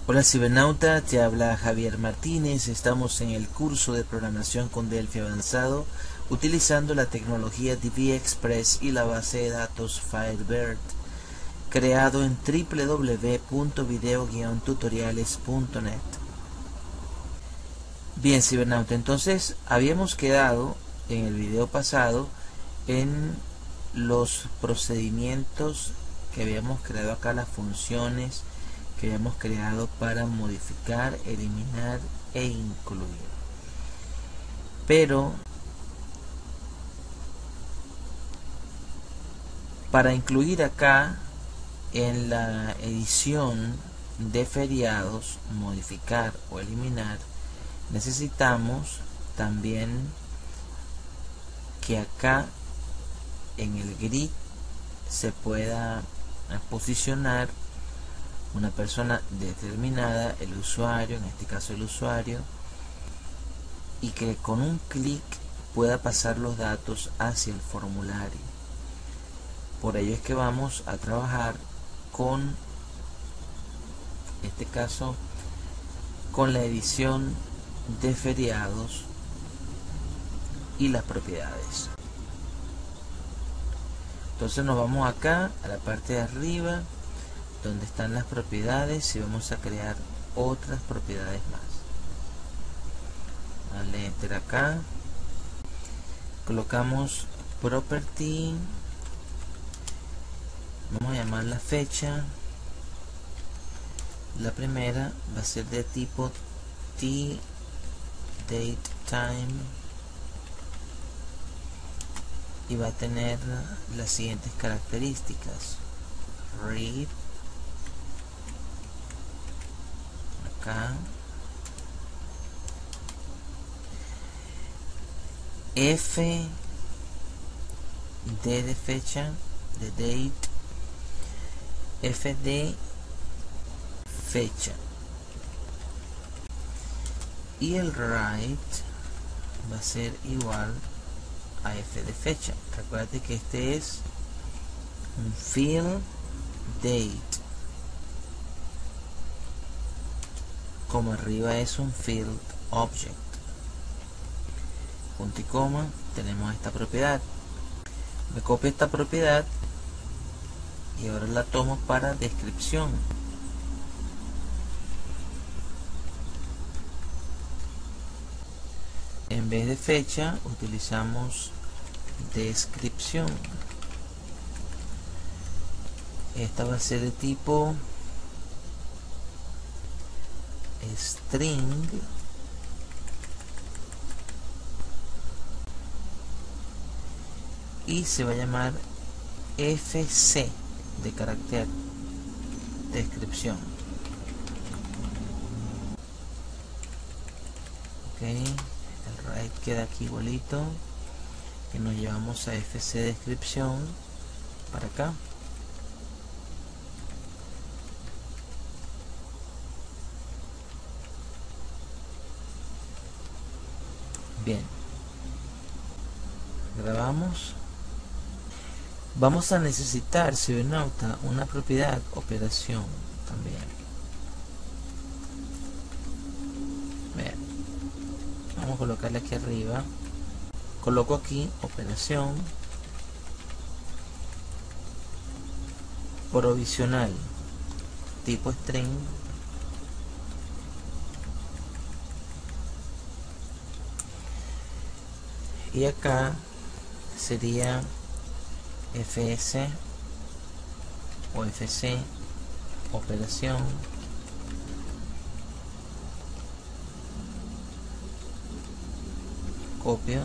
Hola cibernauta, te habla Javier Martínez. Estamos en el curso de programación con Delphi avanzado utilizando la tecnología DB-Express y la base de datos Firebird, creado en www.video-tutoriales.net. Bien cibernauta, entonces habíamos quedado en el video pasado en los procedimientos que habíamos creado acá, las funciones que habíamos creado para modificar, eliminar e incluir. Pero para incluir acá en la edición de feriados, modificar o eliminar, necesitamos también que acá en el grid se pueda posicionar una persona determinada, el usuario, en este caso el usuario, y que con un clic pueda pasar los datos hacia el formulario. Por ello es que vamos a trabajar con, en este caso, con la edición de feriados y las propiedades. Entonces nos vamos acá a la parte de arriba donde están las propiedades y vamos a crear otras propiedades más. Dale enter acá, colocamos property, vamos a llamar la fecha. La primera va a ser de tipo t date time y va a tener las siguientes características: read, acá, f de fecha, de date, f de fecha, y el write va a ser igual a f de fecha. Recuerda que este es un field date, como arriba es un field object. Punto y coma, tenemos esta propiedad. Me copio esta propiedad y ahora la tomo para descripción. En vez de fecha utilizamos descripción. Esta va a ser de tipo string y se va a llamar fc de carácter descripción. Ok, el write queda aquí igualito, que nos llevamos a fc descripción para acá. Bien, grabamos. Vamos a necesitar, cibernauta, una propiedad operación también. Bien, vamos a colocarle aquí arriba. Coloco aquí operación provisional tipo string y acá sería fs o fc operación copio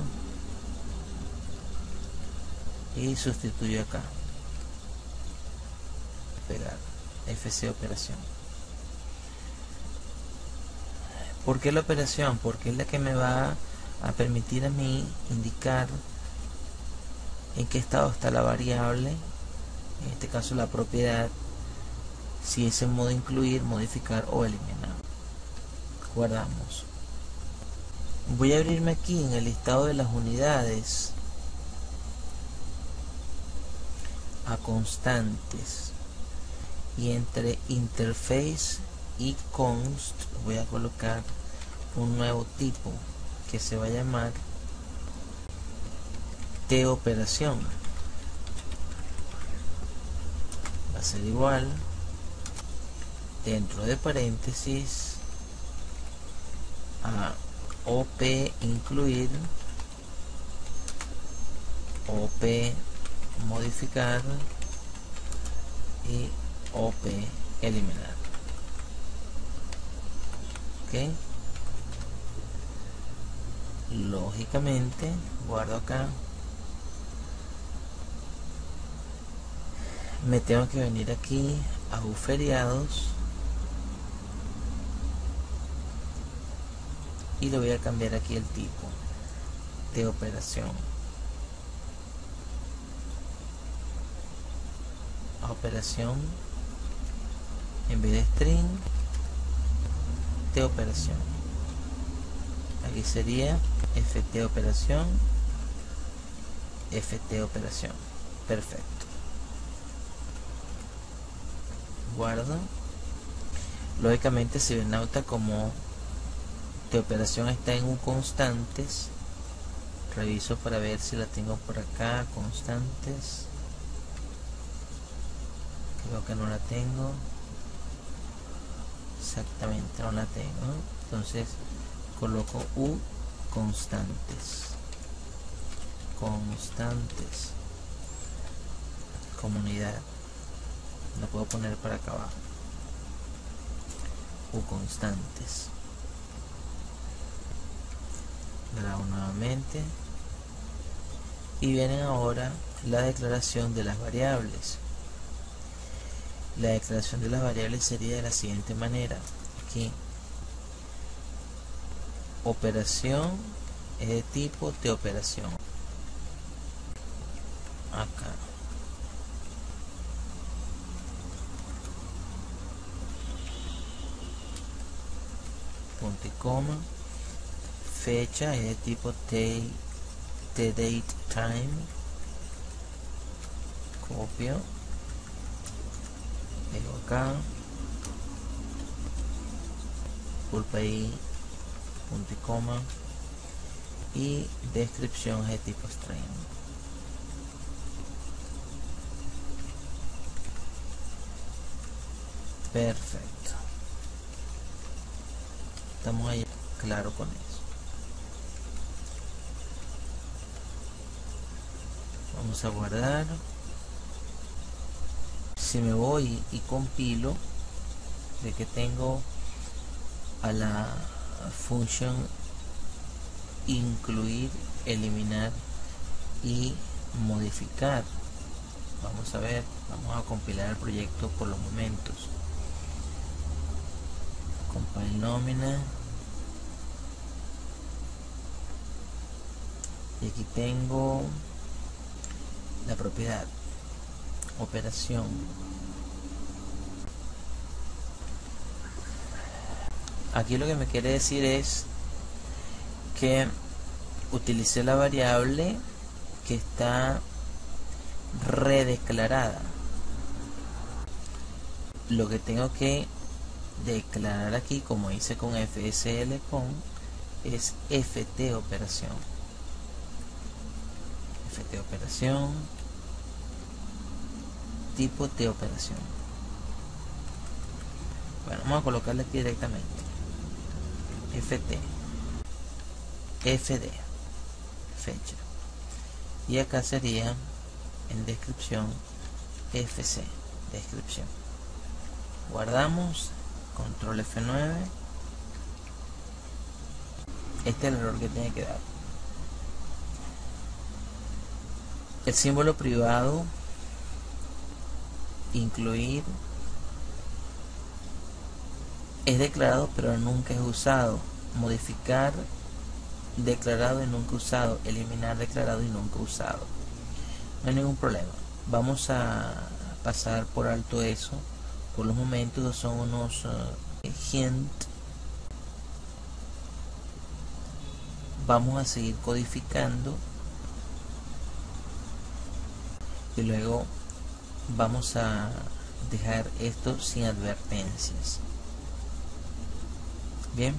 y sustituyo acá, pegar fc operación. ¿Por qué la operación? Porque es la que me va a permitir a mí indicar en qué estado está la variable, en este caso la propiedad, si es en modo incluir, modificar o eliminar. Guardamos. Voy a abrirme aquí en el listado de las unidades a constantes y entre interface y const voy a colocar un nuevo tipo que se va a llamar tOperación. Va a ser igual, dentro de paréntesis, a op incluir, op modificar y op eliminar. Ok, lógicamente guardo acá, me tengo que venir aquí a buferiados y le voy a cambiar aquí el tipo de operación a operación, en vez de string, de operación. Aquí sería ft operación, ft operación. Perfecto, guardo. Lógicamente se me nota como de operación está en un constantes. Reviso para ver si la tengo por acá, constantes. Creo que no la tengo. Exactamente, no la tengo. Entonces coloco u constantes. Constantes. Comunidad. La puedo poner para acá abajo. U constantes. Grabo nuevamente. Y viene ahora la declaración de las variables. La declaración de las variables sería de la siguiente manera. Aquí, operación es de tipo tOperación. Acá. Punto y coma. Fecha es de tipo tDate time. Copio. Pego acá, culpa ahí, punto y coma, y descripción es de tipo string. Perfecto, estamos ahí claro con eso. Vamos a guardar. Si me voy y compilo, de que tengo a la función incluir, eliminar y modificar. Vamos a ver, vamos a compilar el proyecto por los momentos. Compile nómina. Y aquí tengo la propiedad operación. Aquí lo que me quiere decir es que utilicé la variable que está redeclarada. Lo que tengo que declarar aquí, como hice con fsl con, es ft operación. Ft operación, tipo de operación. Bueno, vamos a colocarle aquí directamente ft, fd, fecha, y acá sería en descripción fc, descripción. Guardamos, control F9. Este es el error que tiene que dar. El símbolo privado, incluir, es declarado pero nunca es usado. Modificar, declarado y nunca usado. Eliminar, declarado y nunca usado. No hay ningún problema. Vamos a pasar por alto eso. Por los momentos son unos hint. Vamos a seguir codificando y luego vamos a dejar esto sin advertencias. Bien,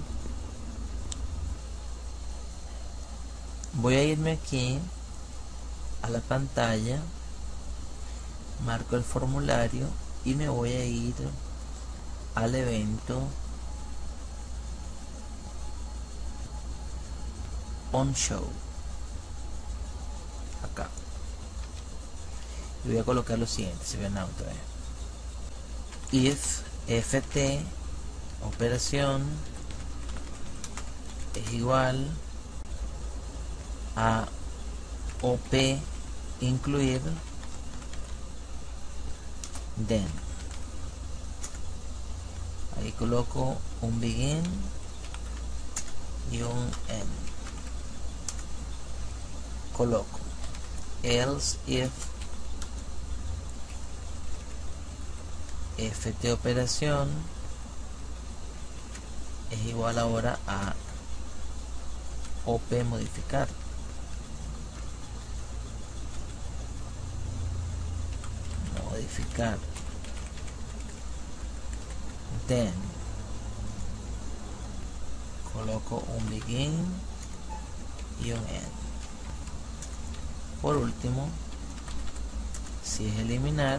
voy a irme aquí a la pantalla, marco el formulario y me voy a ir al evento onShow acá, y voy a colocar lo siguiente. Si ven otra vez, if ft operación es igual a op incluir, then ahí coloco un begin y un end, coloco else if ft operación es igual ahora a op modificar, then coloco un begin y un end. Por último, si es eliminar,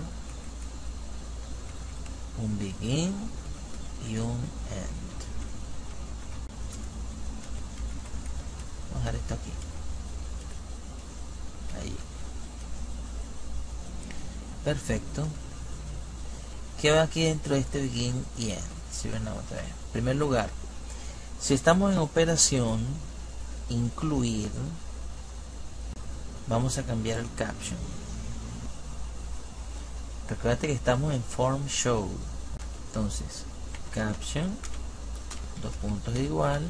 un begin y un end. Vamos a dejar esto aquí, ahí, perfecto. ¿Qué va aquí dentro de este begin y end? Si ven otra vez, en primer lugar, si estamos en operación incluir, vamos a cambiar el caption. Recuerda que estamos en form show, entonces caption, dos puntos igual,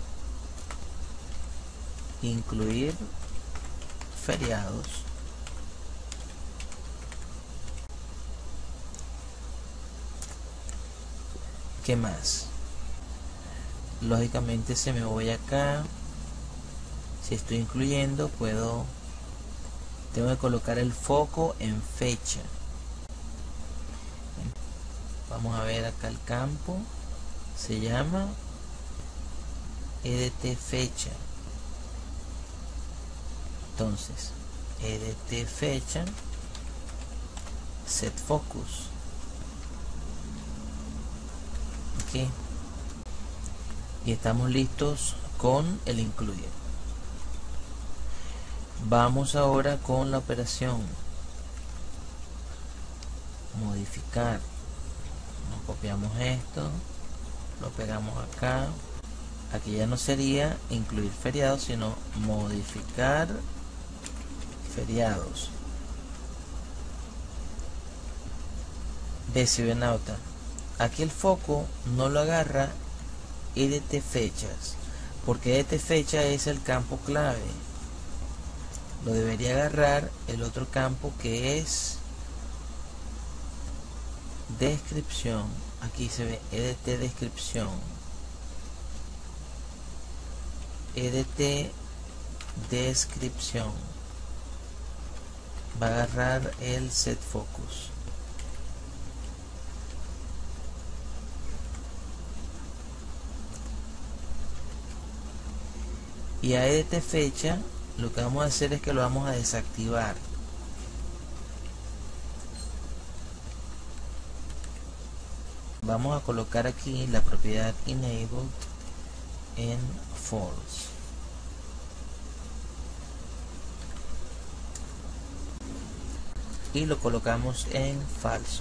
incluir feriados, ¿qué más? Lógicamente se me voy acá, si estoy incluyendo tengo que colocar el foco en fecha. Vamos a ver acá el campo, se llama edt fecha, entonces edt fecha set focus, ok, y estamos listos con el incluir. Vamos ahora con la operación modificar. Nos copiamos esto, lo pegamos acá. Aquí ya no sería incluir feriados, sino modificar feriados. Ve, si ven nota, aquí el foco no lo agarra edt fechas, porque edt fecha es el campo clave. Lo debería agarrar el otro campo que es descripción. Aquí se ve edt descripción, edt descripción, va a agarrar el set focus. Y a edt fecha lo que vamos a hacer es que lo vamos a desactivar. Vamos a colocar aquí la propiedad enabled en false. Y lo colocamos en falso.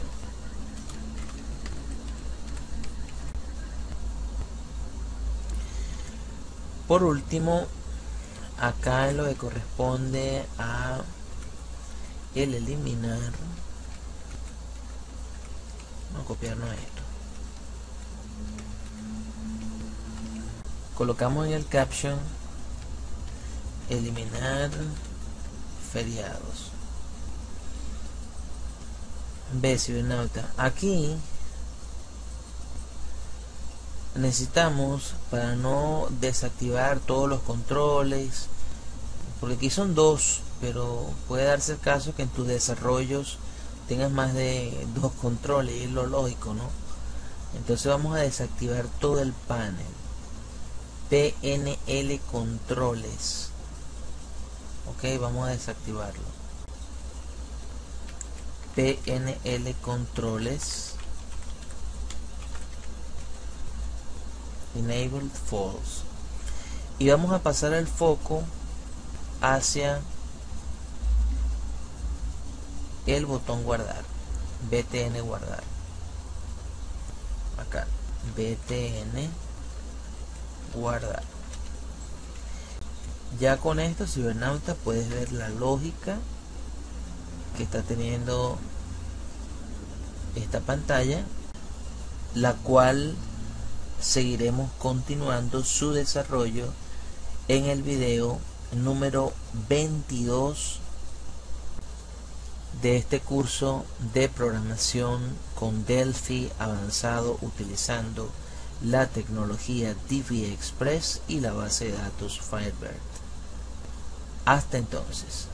Por último, acá en lo que corresponde a el eliminar, vamos a copiarnos esto. Colocamos en el caption eliminar feriados. Ve, cibernauta, aquí necesitamos, para no desactivar todos los controles, porque aquí son dos, pero puede darse el caso que en tus desarrollos tengas más de dos controles, y es lo lógico, ¿no? Entonces vamos a desactivar todo el panel. PNL controles. Ok, vamos a desactivarlo. PNL controles enabled false, y vamos a pasar el foco hacia el botón guardar, BTN guardar, acá BTN guardar. Ya con esto, cibernauta, puedes ver la lógica que está teniendo esta pantalla, la cual seguiremos continuando su desarrollo en el video número 22 de este curso de programación con Delphi avanzado utilizando la tecnología DB Express y la base de datos Firebird. Hasta entonces.